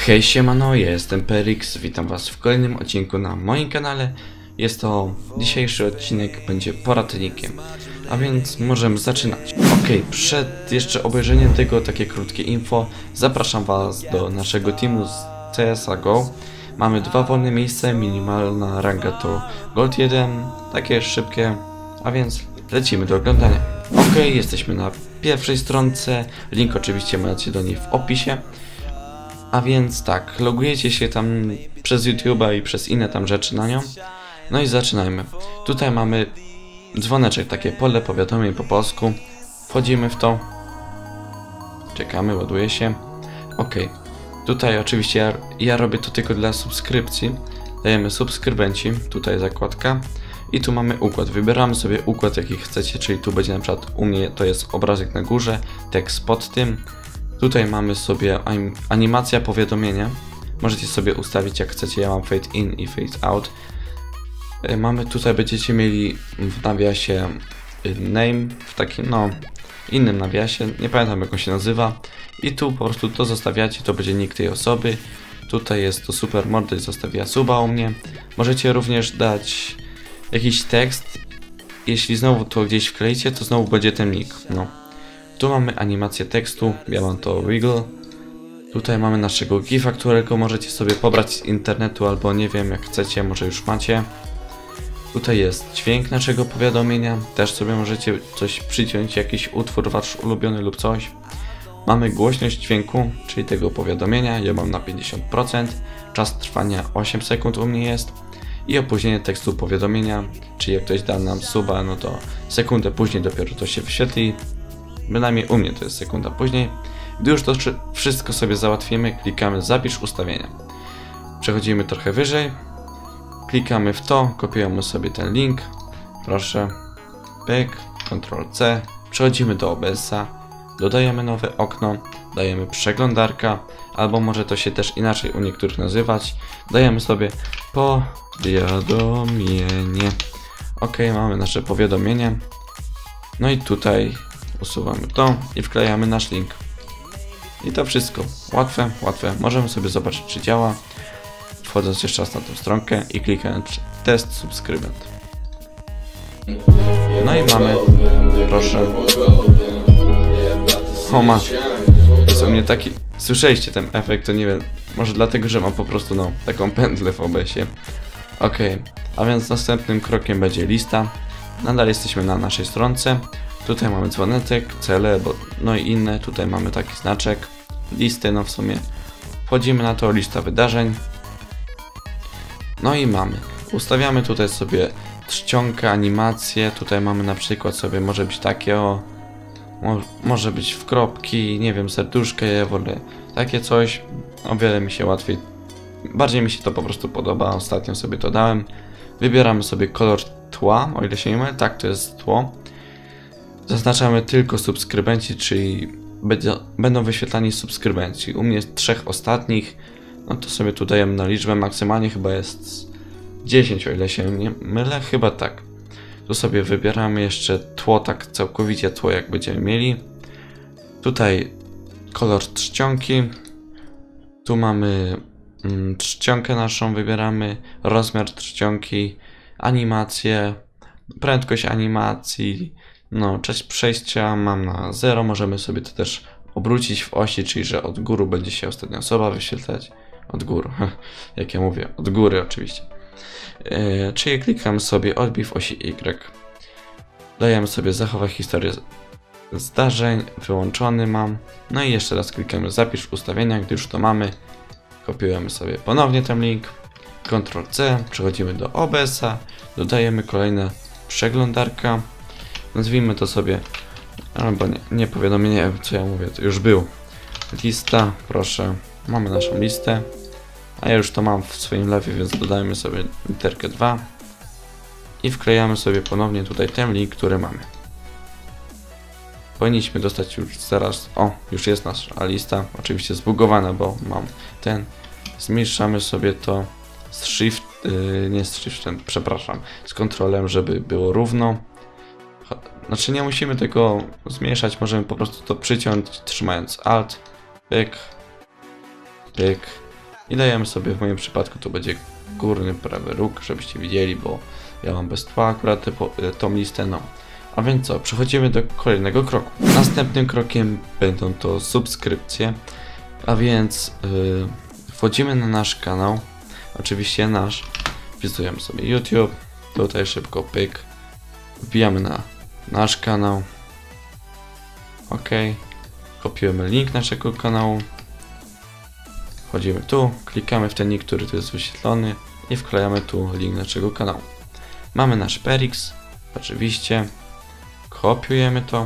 Hej siemano, ja jestem Perix, witam was w kolejnym odcinku na moim kanale. Jest to dzisiejszy odcinek, będzie poradnikiem, a więc możemy zaczynać. Ok, przed jeszcze obejrzeniem tego takie krótkie info, zapraszam was do naszego teamu z CSGO. Mamy 2 wolne miejsca, minimalna ranga to Gold 1, takie szybkie, a więc lecimy do oglądania. Ok, jesteśmy na pierwszej stronce, link oczywiście macie do niej w opisie. A więc tak, logujecie się tam przez YouTube'a i przez inne tam rzeczy na nią. No i zaczynajmy. Tutaj mamy dzwoneczek, takie pole powiadomień po polsku. Wchodzimy w to. Czekamy, ładuje się. Ok. Tutaj oczywiście ja robię to tylko dla subskrypcji. Dajemy subskrybenci, tutaj zakładka. I tu mamy układ. Wybieramy sobie układ jaki chcecie, czyli tu będzie na przykład u mnie to jest obrazek na górze, tekst pod tym. Tutaj mamy sobie animacja powiadomienia. Możecie sobie ustawić jak chcecie, ja mam fade in i fade out. Mamy tutaj, będziecie mieli w nawiasie name, w takim innym nawiasie, nie pamiętam jak on się nazywa. I tu po prostu to zostawiacie, to będzie nick tej osoby. Tutaj jest to super mordy, zostawia suba u mnie. Możecie również dać jakiś tekst. Jeśli znowu to gdzieś wkleicie, to znowu będzie ten nick. Tu mamy animację tekstu, ja mam to wiggle. Tutaj mamy naszego gifa, którego możecie sobie pobrać z internetu albo nie wiem jak chcecie, może już macie. Tutaj jest dźwięk naszego powiadomienia, też sobie możecie coś przyciąć, jakiś utwór wasz ulubiony lub coś. Mamy głośność dźwięku, czyli tego powiadomienia, ja mam na 50%. Czas trwania 8 sekund u mnie jest. I opóźnienie tekstu powiadomienia, czyli jak ktoś da nam suba, no to sekundę później dopiero to się wyświetli. Bynajmniej u mnie to jest sekunda później. Gdy już to wszystko sobie załatwimy, klikamy zapisz ustawienia. Przechodzimy trochę wyżej. Klikamy w to, kopiujemy sobie ten link. Proszę. Pyk, Ctrl+C. Przechodzimy do OBS-a. Dodajemy nowe okno. Dajemy przeglądarka. Albo może to się też inaczej u niektórych nazywać. Dajemy sobie powiadomienie. Ok, mamy nasze powiadomienie. No i tutaj usuwamy to i wklejamy nasz link. I to wszystko. Łatwe, łatwe. Możemy sobie zobaczyć czy działa. Wchodząc jeszcze raz na tą stronkę i klikając test subskrybent. No i mamy, proszę. O jest u mnie taki, słyszeliście ten efekt, to nie wiem, może dlatego, że mam po prostu taką pętlę w OBS-ie. Ok, a więc następnym krokiem będzie lista. Nadal jesteśmy na naszej stronce. Tutaj mamy dzwoneczek, cele, no i inne. Tutaj mamy taki znaczek, listy, w sumie. Wchodzimy na to, lista wydarzeń. No i mamy. Ustawiamy tutaj sobie czcionkę, animację. Tutaj mamy na przykład sobie, może być takie może być w kropki, nie wiem, serduszkę, ja wolę takie coś. O wiele mi się łatwiej, bardziej mi się to po prostu podoba. Ostatnio sobie to dałem. Wybieramy sobie kolor tła, o ile się nie mylę, tak, to jest tło. Zaznaczamy tylko subskrybenci, czyli będą wyświetlani subskrybenci. U mnie jest 3 ostatnich, no to sobie tu dajemy na liczbę, maksymalnie chyba jest 10, o ile się nie mylę, chyba tak. Tu sobie wybieramy jeszcze tło, tak całkowicie tło jak będziemy mieli. Tutaj kolor czcionki. Tu mamy czcionkę naszą, wybieramy rozmiar czcionki, animację, prędkość animacji. Czas przejścia mam na 0, możemy sobie to też obrócić w osi, czyli że od góry będzie się ostatnia osoba wyświetlać. Od góry, jak ja mówię, od góry oczywiście. Czyli klikam sobie odbij w osi Y. Dajemy sobie zachowaj historię zdarzeń, wyłączony mam. No i jeszcze raz klikamy zapisz ustawienia, gdy już to mamy. Kopiujemy sobie ponownie ten link. Ctrl+C, przechodzimy do OBS-a, dodajemy kolejne przeglądarka. Nazwijmy to sobie, albo nie powiadomienie, co ja mówię, to już był. Lista, proszę, mamy naszą listę. A ja już to mam w swoim lewie, więc dodajmy sobie literkę 2. I wklejamy sobie ponownie tutaj ten link, który mamy. Powinniśmy dostać już zaraz, już jest nasza lista, oczywiście zbugowana, bo mam ten. Zmniejszamy sobie to z shift, nie z shiftem, przepraszam, z kontrolem, żeby było równo. Znaczy nie musimy tego zmniejszać, możemy po prostu to przyciąć trzymając Alt, pyk, pyk, I dajemy sobie, w moim przypadku to będzie górny prawy róg, żebyście widzieli, bo ja mam bez tła akurat tą listę, no. A więc co, przechodzimy do kolejnego kroku. Następnym krokiem będą to subskrypcje, a więc wchodzimy na nasz kanał, oczywiście nasz, wpisujemy sobie YouTube, tutaj szybko pyk, wbijamy na nasz kanał, ok, kopiujemy link naszego kanału, wchodzimy tu, klikamy w ten link, który tu jest wyświetlony i wklejamy tu link naszego kanału. Mamy nasz Perix, oczywiście, kopiujemy to,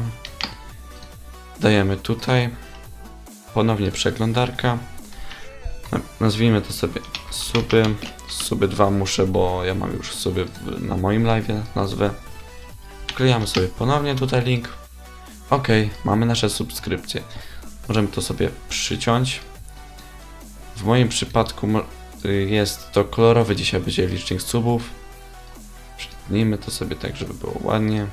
dajemy tutaj, ponownie przeglądarka, nazwijmy to sobie suby 2 muszę, bo ja mam już suby na moim live nazwę. Wklejamy sobie ponownie tutaj link. Ok, mamy nasze subskrypcje. Możemy to sobie przyciąć. W moim przypadku jest to kolorowy, dzisiaj będzie licznik subów. Przytnijmy to sobie tak, żeby było ładnie.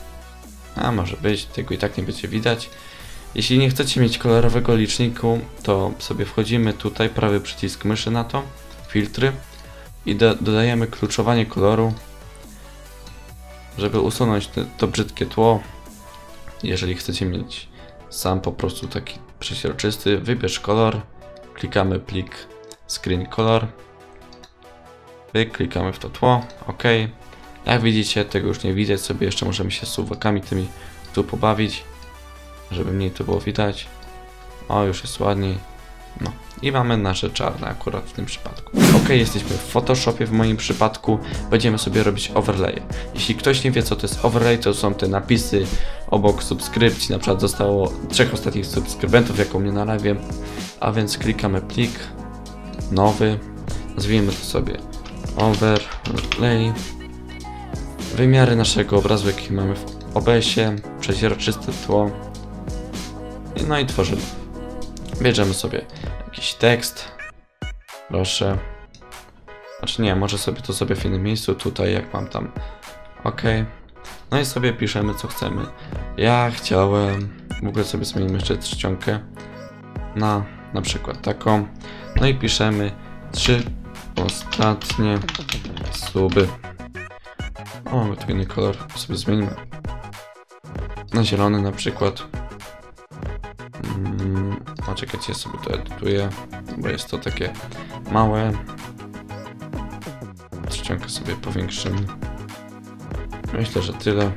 A może być, tego i tak nie będzie widać. Jeśli nie chcecie mieć kolorowego liczniku, to sobie wchodzimy tutaj, prawy przycisk myszy na to, filtry i dodajemy kluczowanie koloru, żeby usunąć to brzydkie tło. Jeżeli chcecie mieć sam po prostu taki przeźroczysty, wybierz kolor, klikamy plik screen color, klikamy w to tło, ok. Jak widzicie, tego już nie widać, sobie jeszcze możemy się z suwakami tymi tu pobawić, żeby mniej to było widać. O, już jest ładniej. No i mamy nasze czarne akurat w tym przypadku. Ok, jesteśmy w Photoshopie w moim przypadku. Będziemy sobie robić overlay. Jeśli ktoś nie wie, co to jest overlay, to są te napisy obok subskrypcji. Na przykład zostało 3 ostatnich subskrybentów, jak u mnie na live. A więc klikamy plik, nowy, nazwijmy to sobie overlay. Wymiary naszego obrazu, jaki mamy w OBS-ie, przeźroczyste tło. No i tworzymy. Bierzemy sobie jakiś tekst. Proszę. Znaczy nie, może sobie to w innym miejscu, tutaj jak mam tam. Ok. No i sobie piszemy, co chcemy. Ja chciałem, w ogóle sobie zmienimy jeszcze czcionkę na przykład taką. No i piszemy 3 ostatnie suby. O, mamy tu inny kolor, sobie zmienimy na zielony na przykład. A czekajcie, ja sobie to edytuję, bo jest to takie małe. Czcionkę sobie powiększymy. Myślę, że tyle.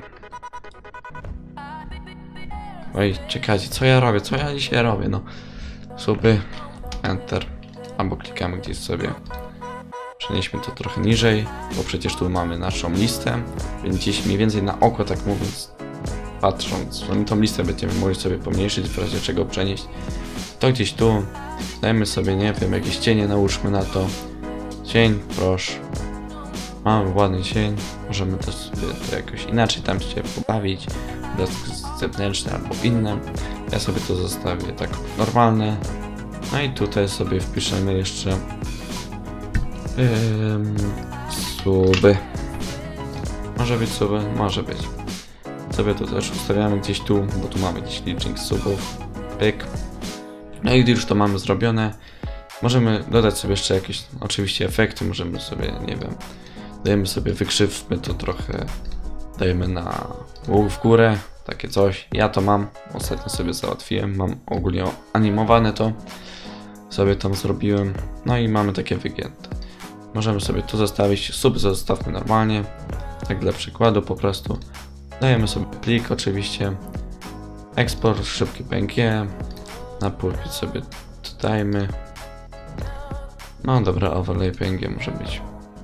Oj, czekajcie, co ja robię? Co ja dzisiaj robię? No, suby, enter, albo klikamy gdzieś sobie. Przenieśmy to trochę niżej, bo przecież tu mamy naszą listę, więc gdzieś mniej więcej na oko, tak mówiąc, patrząc, no tą listę będziemy mogli sobie pomniejszyć, w razie czego przenieść. To gdzieś tu, dajmy sobie, nie wiem, jakieś cienie nałóżmy na to. Cień, proszę. Mamy ładny cień, możemy to sobie to jakoś inaczej tam się pobawić, blask zewnętrzny albo inne. Ja sobie to zostawię tak normalne. No i tutaj sobie wpiszemy jeszcze suby. Może być suby? Może być. Sobie to też ustawiamy gdzieś tu, bo tu mamy gdzieś licznik subów. Pyk. No i gdy już to mamy zrobione, możemy dodać sobie jeszcze jakieś oczywiście efekty, możemy sobie, nie wiem, dajemy sobie, wykrzywmy to trochę, dajemy na łuk w górę, takie coś. Ja to mam, ostatnio sobie załatwiłem, mam ogólnie animowane to, sobie tam zrobiłem, no i mamy takie wygięte. Możemy sobie tu zostawić, sub zostawmy normalnie, tak dla przykładu po prostu. Dajemy sobie plik oczywiście, eksport szybki PNG, na pulpit sobie dodajmy. No dobra, overlay PNG może być.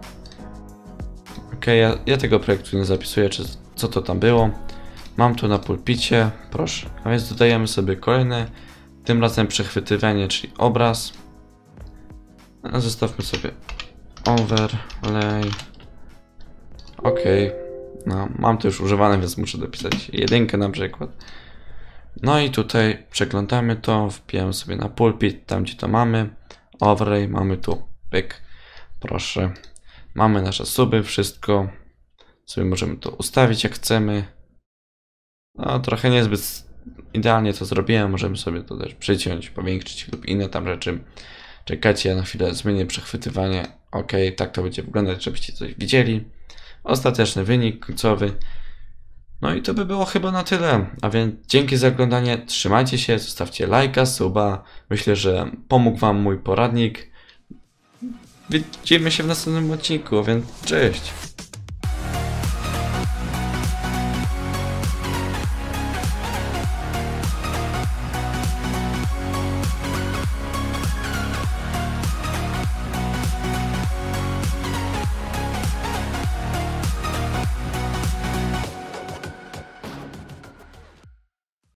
Ok, ja tego projektu nie zapisuję, co to tam było. Mam tu na pulpicie, proszę. A więc dodajemy sobie kolejne, tym razem przechwytywanie, czyli obraz. Zostawmy sobie overlay. Ok, no mam to już używane, więc muszę dopisać jedynkę na przykład. No i tutaj przeglądamy to, wbijamy sobie na pulpit, tam gdzie to mamy. Overlay, mamy tu, pyk, proszę. Mamy nasze suby, wszystko. Sobie możemy to ustawić jak chcemy. No trochę niezbyt idealnie to zrobiłem, możemy sobie to też przyciąć, powiększyć lub inne tam rzeczy. Czekajcie, ja na chwilę zmienię przechwytywanie. Ok, tak to będzie wyglądać, żebyście coś widzieli. Ostateczny wynik końcowy. No i to by było chyba na tyle. A więc dzięki za oglądanie, trzymajcie się, zostawcie lajka, suba. Myślę, że pomógł wam mój poradnik. Widzimy się w następnym odcinku, a więc cześć!